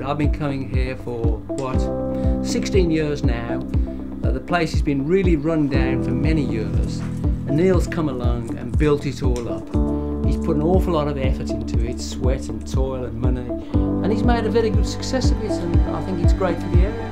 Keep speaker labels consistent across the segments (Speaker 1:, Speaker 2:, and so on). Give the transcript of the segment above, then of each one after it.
Speaker 1: I've been coming here for, what, 16 years now. The place has been really run down for many years, and Neil's come along and built it all up. He's put an awful lot of effort into it, sweat and toil and money, and he's made a very good success of it, and I think it's great for the area.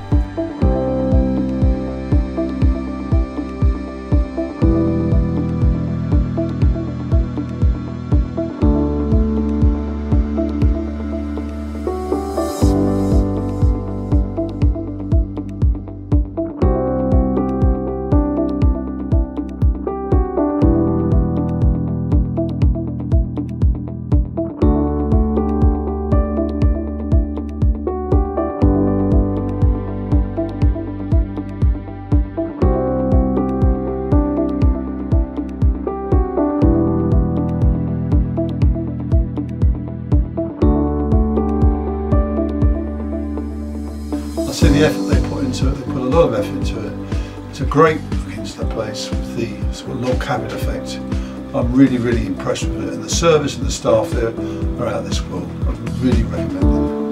Speaker 2: I see the effort they put into it, they put a lot of effort into it. It's a great look into the place with the sort of log cabin effect. I'm really, really impressed with it, and the service and the staff there are out of this world. I really recommend them.